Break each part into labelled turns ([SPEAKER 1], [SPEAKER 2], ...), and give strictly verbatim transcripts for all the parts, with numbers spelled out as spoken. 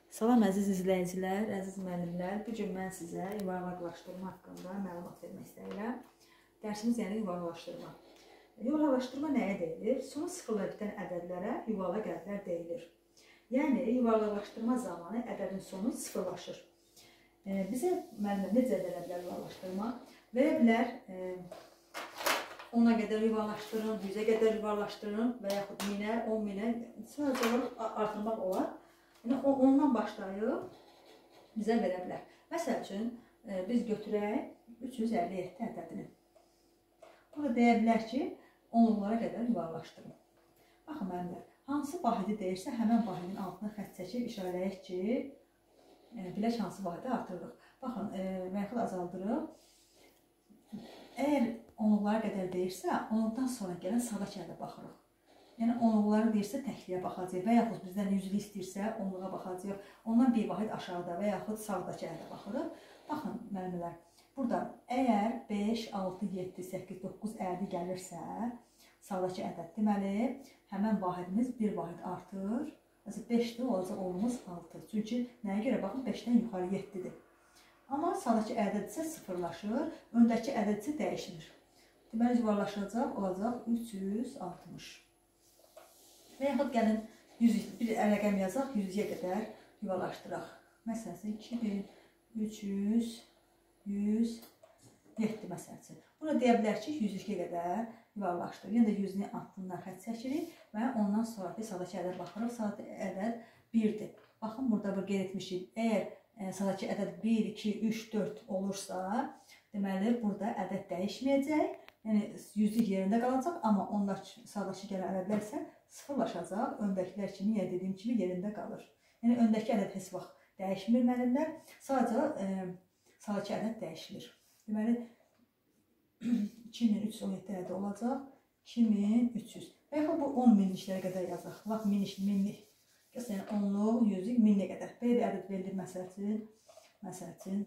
[SPEAKER 1] Salam əziz izləyicilər, əziz müəllimlər. Bu gün mən sizə yuvarlaqlaşdırma haqqında məlumat vermək istəyirəm. Dərsimiz yəni yuvarlaqlaşdırma. Yuvarlaqlaşdırma nəyə deyilir? Sonu sıfırla bitən ədədlərə yuvarlaq ədədlər deyilir. Yəni yuvarlaqlaşdırma zamanı ədədin sonu sıfırlaşır. E, bizə müəllimlər necə edə bilər yuvarlaqlaşdırma? Verə bilər e, ona qədər yuvarlaqlaşdırın, yüzə qədər yuvarlaqlaşdırın və yaxud minə, on minə sadəcə olaraq artırmaq olar. Yəni, ondan başlayıb bizə verə bilər. Məsəl üçün, biz götürək üç yüz əlli yeddi ədədini. Burada deyə bilər ki, onluqlara qədər yuvarlaqlaşdırın. Baxın, müəllimlər, hansı vahidi deyirsə, həmən vahidin altına xətt çəkib işarələyək ki, bilək hansı vahidi artırırıq. Baxın, və yaxud azaldırıq. Əgər onluqlara qədər deyirsə, onluqdan sonra gələn sağdakı ədədə baxırıq. Yəni, onluqları deyirsə, təkliyə baxacaq və yaxud bizdən yüzlü istəyirsə, onluğa baxacaq. Ondan bir vahid aşağıda və yaxud sağdakı ədədə baxırıq. Baxın, müəllimlər, burada əgər beş, altı, yeddi, səkkiz, doqquz əlli gəlirsə, sağdakı ədəd deməli, həmən vahidimiz bir vahid artır. Məsələn, beşdir, olacaq onumuz altı. Çünki nəyə görə? Baxın, beşdən yuxarı yeddidir. Amma sağdakı ədəd isə sıfırlaşır, öndəki ədəd isə dəyişmir. Deməli, yuvarlaşacaq, olacaq üç yüz altmış. Və yaxud gəlin bir rəqəm yazaq, yüzə qədər yuvarlaşdıraq. Məsələn, iki min üç yüz, yüz yeddi məsələn. Burada deyə bilər ki, yüz ikiyə qədər yuvarlaşdırır. Yəni də yüzün altından xətt çəkirik və ondan sonraki sağdakı ədəd baxırıq. Sağdakı ədəd birdir. Baxın, burada bir qeyd etmişik. Əgər sağdakı ədəd bir, iki, üç, dörd olursa, deməli, burada ədəd dəyişməyəcək. Yəni, yüzlük yerində qalacaq, amma ondakı sağdakı gələn ədədlər isə sıfırlaşacaq, öndəkilər kimi, yəni dediyim kimi yerində qalır. Yəni, öndəki ədəd heç vaxt dəyişmir müəllimlər, sadəcə e, sağdakı ədəd dəyişilir. Deməli, iki min üç yüz on yeddi ədəd olacaq, iki min üç yüz. Və yaxud bu on minliklərə qədər yazaq. Laf minlik, minlik. Yəni, onluq, yüzlük, minliyə qədər. Belə bir ədəd verilir, məsəl üçün, məsəl üçün,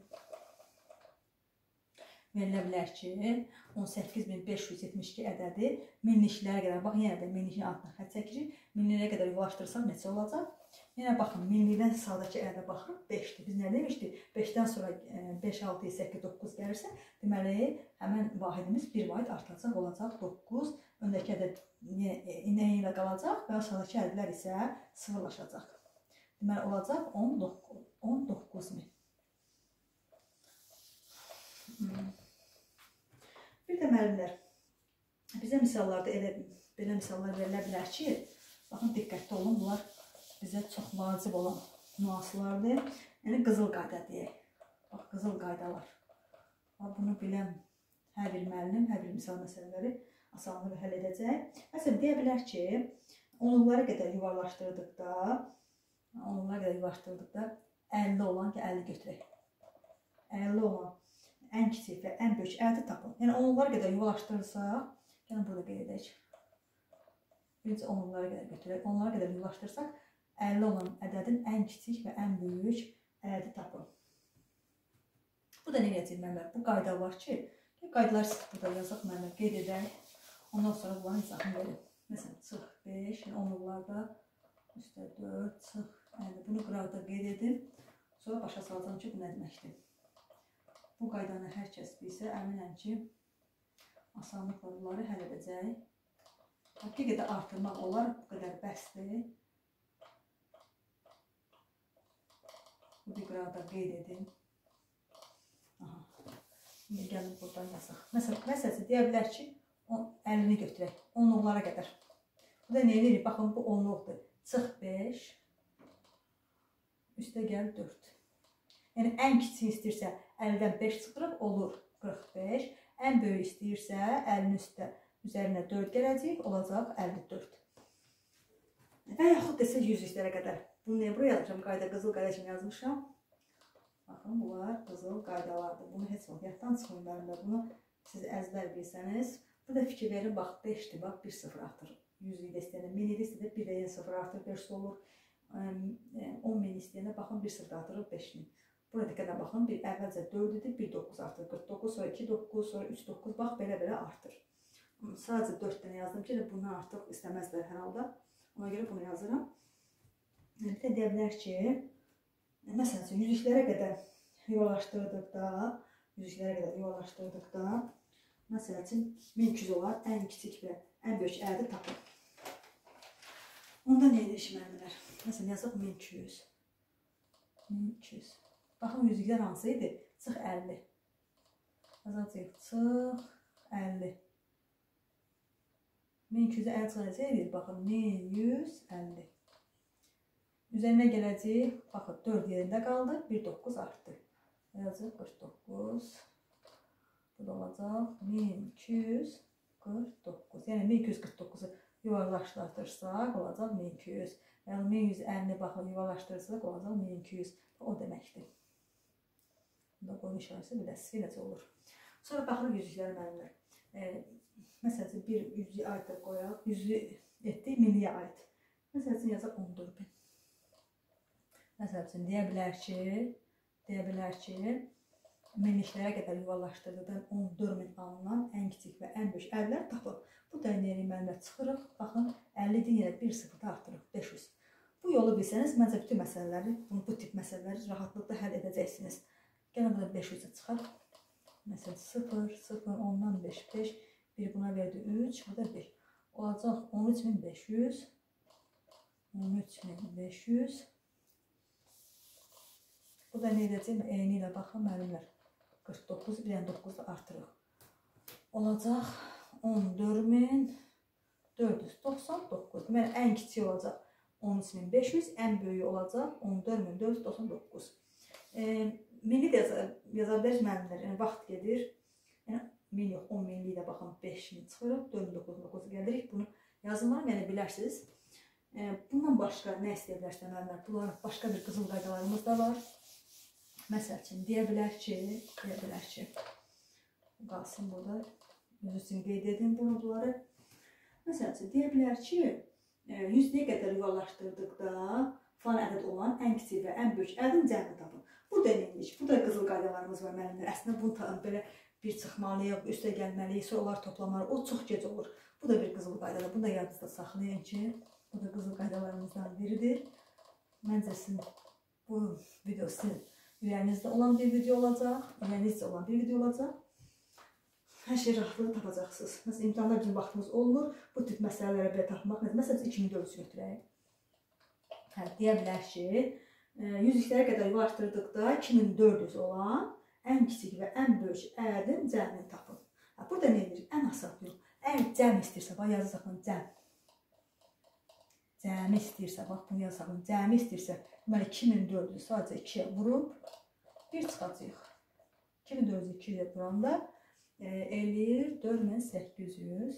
[SPEAKER 1] verilə bilər ki, on səkkiz min beş yüz yetmiş iki ədədi minliklərə qədər, baxın, yenə də minliyin altına xətt çəkirik, minliklərə qədər yuvarlaşdırsaq neçə olacaq? Yenə baxın, minlikdən sağdakı ədədə baxırıq, beşdir. Biz nə demişdik? beşdən sonra beş, altı, səkkiz, doqquz gəlirsə, deməli, həmən vahidimiz bir vahid artacaq, olacaq doqquz, öndəki ədəd nə ilə qalacaq və sağdakı ədədlər isə sıfırlaşacaq. Deməli, olacaq on doqquz min. Bir də müəllimlər, bizə misallarda elə belə misallar verilə bilər ki, baxın, diqqətli olun, bunlar bizə çox vacib olan nüanslardır. Yəni, qızıl qayda deyək. Bax, qızıl qaydalar. Bunu bilən hər bir müəllim, hər bir misal məsələləri asanlıqla həll edəcək. Məsələn, deyə bilər ki, onluqlara qədər yuvarlaşdırdıqda, onluqlara qədər yuvarlaşdırdıqda əlli olan ki, əlli götürək. əlli olan ən kiçik və ən böyük ədədi tapın. Yəni, onluqlara qədər yuvarlaşdırırsaq, gəlin burada qeyd edək. Birinci onluqlara qədər götürək. Onluqlara qədər yuvarlaşdırsaq, əlli olan ədədin ən kiçik və ən böyük ədədi tapın. Bu da nə deyəcək mənlər? Bu qayda var ki, qaydaları sıx burada yazaq mənlər, qeyd edək. Ondan sonra bunların izahını verin. Məsələn, çıx beş, yəni onluqlarda üstə dörd, çıx əlli. Bunu qıraqda qeyd edin. Sonra başa salacağım ki, bu nə deməkdir? Bu qaydanı hər kəs bilsə, əminəm ki, asanlıqla bunları həll edəcək. Həqiqətə artırmaq olar, bu qədər bəsdir. Bu bir qıraqda qeyd edin. Şimdi gəlin buradan yazaq. Məsələn, deyə bilər ki, əlini götürək, onluqlara qədər. Bu da nə edir? Baxın, bu onluqdur. Çıx beş, üstə gəl dörd. Yəni, ən kiçik istəyirsə, əllidən beş çıxırıq, olur qırx beş. Ən böyük istəyirsə, əllinin üstə üzərinə dörd gələcək, olacaq əlli dörd. Və yaxud desə, yüzlüklərə qədər. Bunu niyə buraya yazmışam? Qayda, qızıl qayda kimi yazmışam. Baxın, bunlar qızıl qaydalardır. Bunu heç vaxt yaddan çıxmayın məlimdə. Bunu siz əzbər bilsəniz. Burada fikir verin, bax, beşdir, bax, bir sıfır artır. yüzlükdə istəyəndə, minlikdə istəyəndə bir də yeni sıfır artır, beş olur. on min istəyəndə, baxın, bir sıfır artırır, beş min. Buna diqqətlə baxın, bir əvvəlcə dörd idi, bir doqquz artır, qırx doqquz, sonra iki doqquz, sonra üç doqquz, bax, belə-belə artır. Sadəcə dörd dənə yazdım ki, bundan artıq istəməzlər hər halda. Ona görə bunu yazıram. Bir də deyə bilər ki, Məsələn üçün, yüzüklərə qədər yuvarlaşdırdıqda, yüzüklərə qədər yuvarlaşdırdıqda, məsələn üçün, min iki yüz olan ən kiçik və ən böyük ədədi tapın. Onda nə edir işmənilər? Məsələn, yazaq min iki yüz. min iki yüz. Baxın, yüzüklər hansı idi? Çıx əlli. Yazacaq, çıx əlli. min iki yüzə əlli çıxacaq, baxın, min yüz əlli. Üzərinə gələcək, baxın, dörd yerində qaldı, bir doqquz artdı. Yazacaq, qırx doqquz. Bu da olacaq, min iki yüz qırx doqquz. Yəni, min iki yüz qırx doqquzu yuvarlaşdırırsaq, olacaq min iki yüz. Yəni, min yüz əlli baxın, yuvarlaşdırırsaq, olacaq min iki yüz. O deməkdir. Bunda qoyun işarəsi biləsiz, necə olur. Sonra baxırıq yüzükləri mənimlər. E, Məsələn, bir yüzlüyə aid də qoyaq, yüzlü etdik, milliyə aid. Məsələn, yazaq on dörd min. Məsələn, deyə bilər ki, deyə bilər ki, minliklərə qədər yuvarlaşdırdıqdan on dörd min alınan ən kiçik və ən böyük ədədlər tapılıb. Bu da yeni mənimlə çıxırıq. Baxın, əllidən yenə bir sıfırda artırıq, beş yüz. Bu yolu bilsəniz, məncə bütün məsələləri, bu tip məsələləri rahatlıqla həll edəcəksiniz. Gəlin, burada beş yüzə çıxar. Məsələn, sıfır, sıfır, ondan beş, beş, bir buna verdi üç, bu da bir. Olacaq on üç min beş yüz, on üç min beş yüz. Bu da nə edəcək? Eyni ilə baxın, mənimlər. qırx doqquz, bir doqquz da artırıq. Olacaq on dörd min dörd yüz doxsan doqquz. Deməli, ən kiçik olacaq on üç min beş yüz, ən böyüyü olacaq on dörd min dörd yüz doxsan doqquz. E, Minli də yaza bilərik mənimlər. Yəni, vaxt gedir. Yəni, min yox, on minliyi də baxın, beş min çıxırıq, dörd min doqquz yüz doqquz gəlirik. Bunu yazılmalı, yəni bilərsiniz. E, bundan başqa nə istəyə bilərsiniz mənimlər? Bunların başqa bir qızıl qaydalarımız da var. Məsəl üçün, deyə bilər ki, deyə bilər ki, qalsın burada, yüz üçün qeyd edin bunu, bunları. Məsəl üçün, deyə bilər ki, yüzlüyə qədər yuvarlaşdırdıqda falan ədəd olan ən kiçik və ən böyük ədədin cəmini tapın. Burada neymiş? Burada qızıl qaydalarımız var mənimlər. Əslində, bunu belə bir çıxmalıyıq, üstə gəlməliyik, sonra onlar toplamalıyıq. O çox gec olur. Bu da bir qızıl qaydalar. Bunu da yadınızda saxlayın ki, bu da qızıl qaydalarımızdan biridir. Məncə sizin bu video sizin ürəyinizdə olan bir video olacaq, ürəyinizdə olan bir video olacaq. Hər şey rahatlığı tapacaqsınız. Məsələn, imtihanda bizim vaxtımız olmur. Bu tip məsələlərə belə tapmaq. Məsələn, iki min dörd yüz götürək. Hə, deyə bilər ki, yüzlüklərə qədər yuvarlaşdırdıqda iki min dörd yüz olan ən kiçik və ən böyük ədədin cəmini tapın. Burada nə edir? Ən asan yol. Əgər cəm istəyirsə, bax, yazırsan cəm. Cəmi istəyirsə, bax, bunu yazırsan, cəmi istəyirsə, deməli, iki min dörd yüz sadəcə ikiyə vurub, bir çıxacaq. iki min dörd yüz ikiyə vuranda eləyir dörd min səkkiz yüz.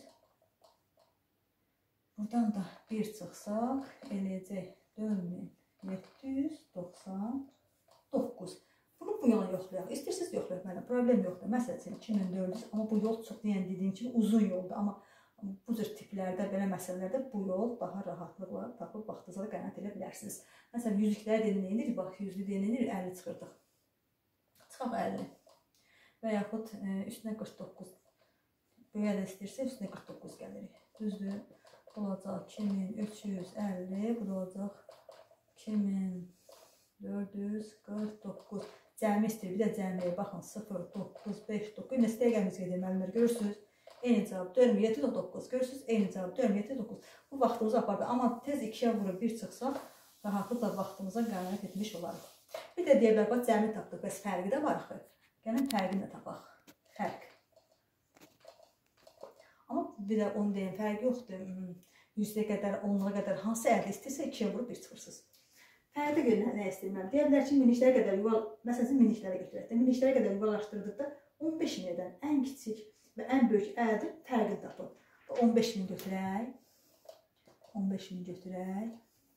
[SPEAKER 1] Buradan da bir çıxsaq, eləyəcək dörd min yeddi yüz doxsan doqquz. Bunu bu yola yoxlayaq. İstəyirsiniz yoxlayaq, mənim problem yoxdur. Məsələn, iki min dörd yüz, amma bu yol çox, yəni dediyim kimi uzun yoldur. Amma bu cür tiplərdə, belə məsələlərdə bu yol daha rahatlıqla tapıb vaxtınıza da qənaət edə bilərsiniz. Məsələn, yüzlükləri deyilir, bax, yüzlü deyilir, əlli çıxırdıq. Çıxaq əlli. Və yaxud üstünə qırx doqquz. Böyüyə də istəyirsə, üstünə qırx doqquz gəlirik. Düzdür, bu olacaq iki min üç yüz əlli, bu da olacaq iki min dörd yüz qırx doqquz. Cəmi istəyir, bir də cəmiyə baxın, sıfır, doqquz, beş, doqquz. Nə istəyəqəmiz gedir, müəllimlər, görürsünüz? Eyni cavab dörd min yeddi yüz doqquz. Görürsünüz? Eyni cavab dörd min yeddi yüz doqquz. Bu vaxtımızı apardı. Amma tez ikiyə vurub bir çıxsaq, rahatlıqla vaxtımıza qənaət etmiş olarıq. Bir də deyə bilər, bax, cəmi tapdıq, bəs fərqi də var axı. Gəlin fərqini də tapaq. Fərq. Amma bir də onu deyim, fərqi yoxdur. yüzdə qədər, onluğa qədər hansı əldə istəyirsə, ikiyə vurub bir çıxırsınız. Fərqi görə nə istəyirəm? Deyə bilər ki, minliklərə qədər yuval, məsələn, minliklərə götürək də, minliklərə qədər yuvarlaşdırdıqda on beş minədən ən kiçik və ən böyük ədədin fərqini tapın. on beş min götürək. on beş min götürək.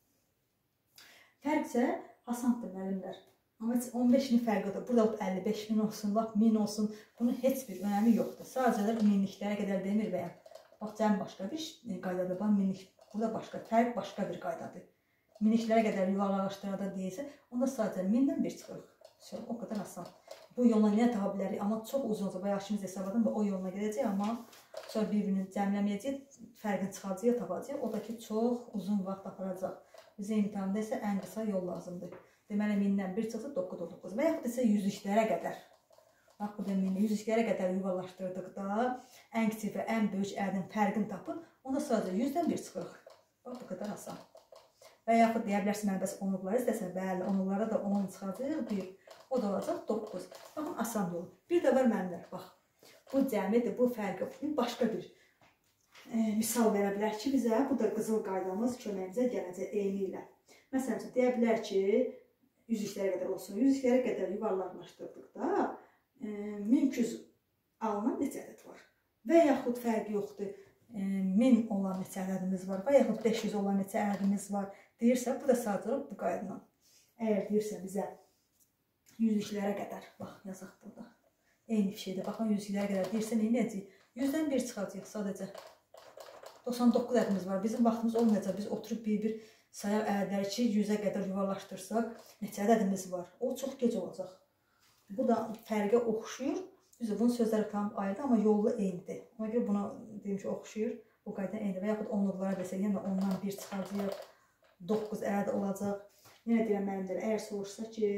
[SPEAKER 1] Fərq isə asandır, müəllimlər. Amma heç on beş min fərqi yoxdur. Burada əlli beş min olsun, bax, min olsun. Bunun heç bir önəmi yoxdur. Sadəcə minliklərə qədər demir və ya bax, cəm başqa bir qaydadır. Bax, minlik, burada başqa, fərq başqa bir qaydadır. Minliklərə qədər yuvarlaşdırada deyilsə, onda sadəcə mindən bir çıxırıq. O qədər asan. Bu yolla nə tapa bilərik? Amma çox uzun olsa, bayağı işimiz hesabladım və o yolla gedəcək, amma sonra bir-birini cəmləməyəcək, fərqini çıxacaq, tapacaq. O da ki, çox uzun vaxt aparacaq. bizə imtahanda isə ən qısa yol lazımdır. Deməli, mindən bir çıxsa doqquz on doqquz və yaxud isə yüzlüklərə qədər. Bax, bu da minlə yüzlüklərə qədər yuvarlaşdırdıqda ən kiçik və ən böyük ədədin fərqini tapın. Onda sadəcə yüzdən bir çıxırıq. Bax, bu qədər asan. Və yaxud deyə bilərsin, mən bəs onluqları istəsən, bəli, onluqlara da on çıxacaq, bir. O da olacaq doqquz. Baxın, asan yolu. Bir də var mənlər, bax. Bu cəmidir, bu fərqi. Başqa bir e, misal verə bilər ki, bizə bu da qızıl qaydamız köməyimizə gələcək eyni ilə. Məsələn, deyə bilər ki, yüzlüklərə qədər olsun. Yüzlüklərə qədər yuvarlaqlaşdırdıqda e, min iki yüz alınan neçə ədəd var? Və yaxud fərqi yoxdur. E, min olan neçə ədədimiz var və yaxud beş yüz olan neçə ədədimiz var. Deyirsə, bu da sadəcə bu qaydadan. Əgər deyirsə bizə yüzlüklərə qədər, bax, yazaq burada. Eyni bir şeydir. Baxın, yüzlüklərə qədər deyirsə, neyəcəyik? yüzdən bir çıxacaq sadəcə. doxsan doqquz ədədimiz var. Bizim vaxtımız olmayacaq. Biz oturub bir-bir sayaq ədədləri ki, yüzə qədər yuvarlaşdırsaq, neçə ədədimiz var? O çox gec olacaq. Bu da fərqə oxşuyur. Düzdür, bunun sözləri tam ayrıdır, amma yolu eynidir. Ona görə buna deyim ki, oxşuyur. Bu qayda eynidir. Və yaxud onluqlara desək, yenə ondan bir çıxacaq, doqquz ədəd olacaq. Yenə deyirəm müəllimlər, əgər soruşsa ki,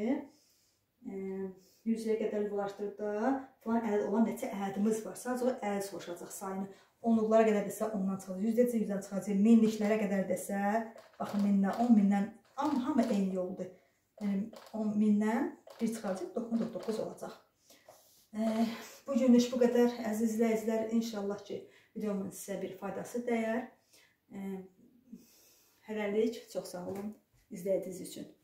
[SPEAKER 1] yüzə qədər yuvarlaşdırdıqda falan ədəd olan neçə ədədimiz var? Sadəcə o ədəd soruşacaq sayını. Onluqlara qədər desə, ondan çıxacaq, yüzdən yüzdən çıxacaq, minliklərə qədər desə, baxın, mindən, on mindən, hamı eyni yoldur. Yəni, on mindən bir çıxacaq, doqquz doqquz olacaq. Bu günlük bu qədər, əziz izləyicilər, inşallah ki, videomun sizə bir faydası dəyər. Hələlik, çox sağ olun izlədiyiniz üçün.